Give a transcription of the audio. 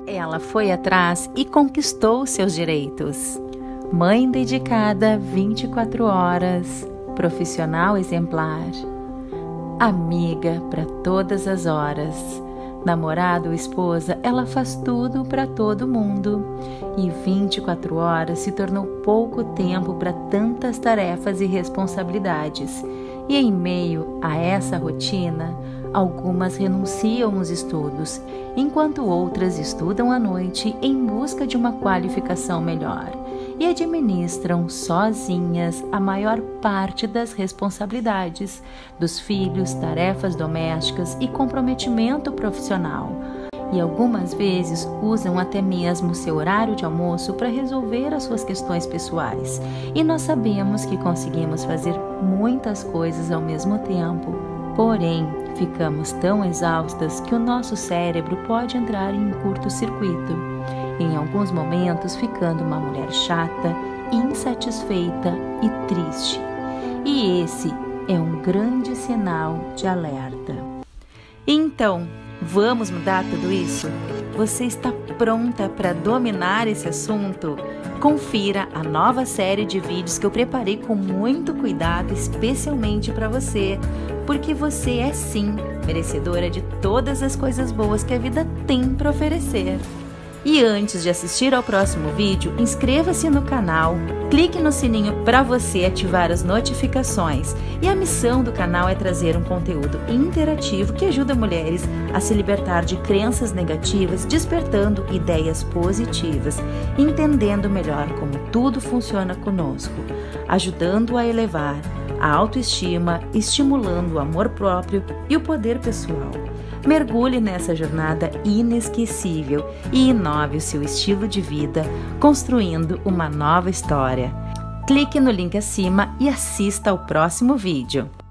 Ela foi atrás e conquistou seus direitos. Mãe dedicada 24 horas, profissional exemplar, amiga para todas as horas. Namorado ou esposa, ela faz tudo para todo mundo. E 24 horas se tornou pouco tempo para tantas tarefas e responsabilidades. E em meio a essa rotina, algumas renunciam aos estudos, enquanto outras estudam à noite em busca de uma qualificação melhor e administram sozinhas a maior parte das responsabilidades dos filhos, tarefas domésticas e comprometimento profissional. E algumas vezes usam até mesmo seu horário de almoço para resolver as suas questões pessoais. E nós sabemos que conseguimos fazer muitas coisas ao mesmo tempo. Porém, ficamos tão exaustas que o nosso cérebro pode entrar em um curto-circuito. Em alguns momentos, ficando uma mulher chata, insatisfeita e triste. E esse é um grande sinal de alerta. Então, vamos mudar tudo isso? Você está pronta para dominar esse assunto? Confira a nova série de vídeos que eu preparei com muito cuidado, especialmente para você, porque você é sim merecedora de todas as coisas boas que a vida tem para oferecer. E antes de assistir ao próximo vídeo, inscreva-se no canal, clique no sininho para você ativar as notificações. E a missão do canal é trazer um conteúdo interativo que ajuda mulheres a se libertar de crenças negativas, despertando ideias positivas, entendendo melhor como tudo funciona conosco, ajudando a elevar a autoestima, estimulando o amor próprio e o poder pessoal. Mergulhe nessa jornada inesquecível e inove o seu estilo de vida, construindo uma nova história. Clique no link acima e assista ao próximo vídeo.